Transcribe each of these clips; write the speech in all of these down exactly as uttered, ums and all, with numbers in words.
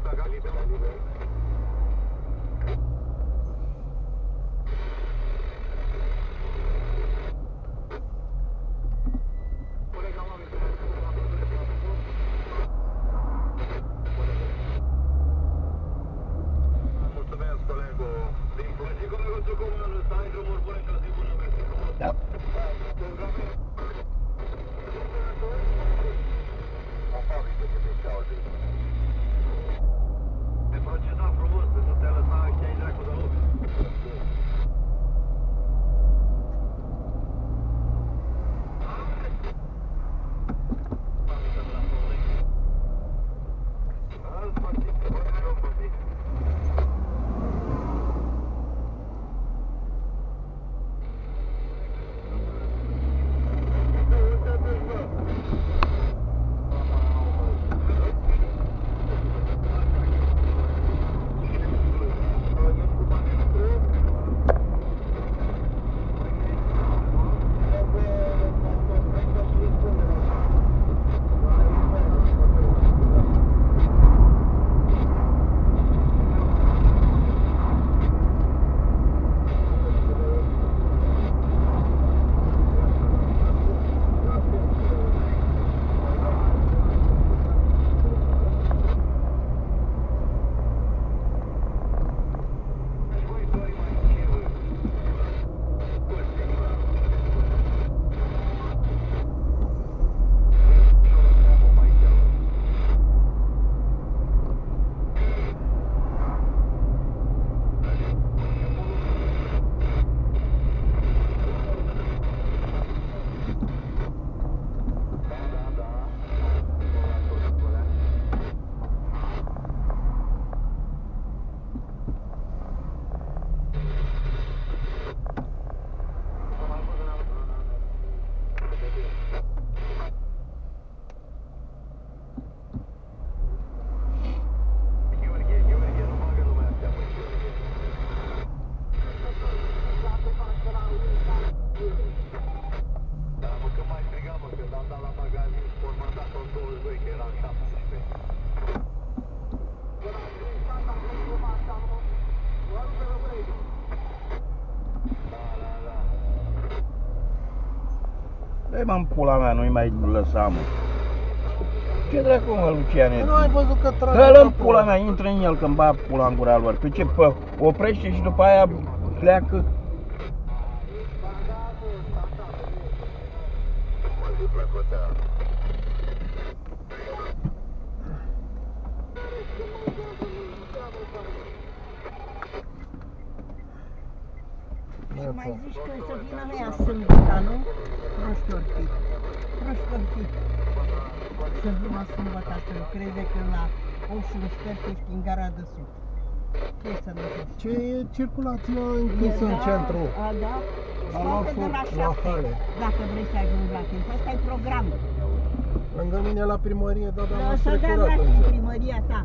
Da. Ei, mă, în pula mea, nu-i mai lăsa, mă. Ce dracu, mă, Luciane? Nu ai văzut că trage Dă-l în pula mea, intră în el când bag pula în gura lor. Pe ce, pă, oprește și după aia pleacă? Și mai zici că să vină aia sâmbătă, nu? Proști or fi. Proști or fi. Să vină sâmbătă să crede că la opt și un sfert ești în gara de sud. Ce să nu știu? Ce e circulația închisă în centru? A, da? La Scoate de la la șapte, hale. dacă vrei să ajungi la timp. Asta e programul. Lângă mine la primărie, da, da, Da, m-a să dea strecurat dracu în în zi. primăria ta.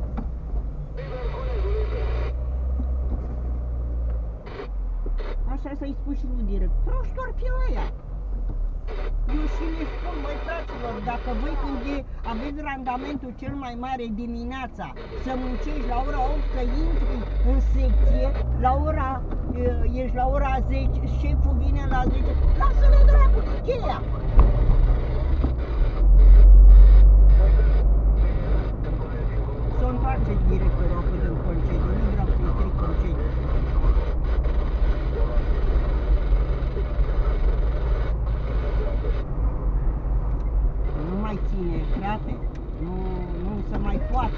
Așa să-i spui și lui direct. Proști or fi ăia. Eu și le spun, măi fraților, dacă voi când e, aveți randamentul cel mai mare dimineața, să muncești la ora opt, să intri în secție, la ora, ești la ora zece, șeful vine la zece, lasă-le dracu de cheia! S-o întoarce directorul acum în concediu, nu vreau să-i stric concediu. Nu mai ține, frate, nu, nu se mai poate.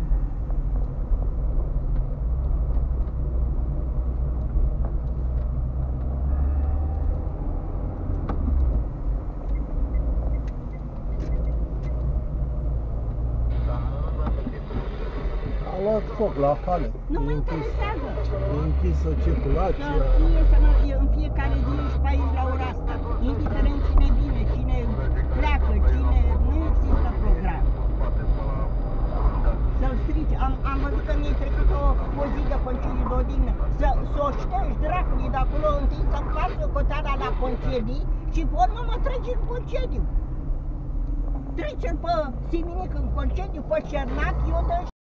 A luat foc la hale. Nu mă E închis, interesează. e închisă Să circulația. fie să nu, e în fiecare zi ești pe aici la ora asta. Indiferent cine vine, cine pleacă, cine... Nu există program. Să-l strici. Am, am văzut că mi-ai trecut o, o zi de concediu de odihnă. Să, să o ștergi dracului de acolo, întâi să-mi faci socoteala la concedii și pe urmă mă treci în concediu. Trece-l pe Siminic în concediu, pe Cernac, eu dă